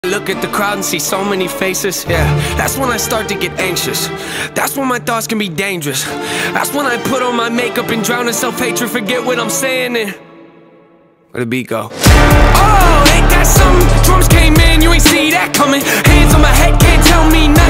Look at the crowd and see so many faces, yeah. That's when I start to get anxious. That's when my thoughts can be dangerous. That's when I put on my makeup and drown in self-hatred. Forget what I'm saying and where'd the beat go? Oh, ain't that something? Drums came in, you ain't see that coming. Hands on my head, can't tell me nothing.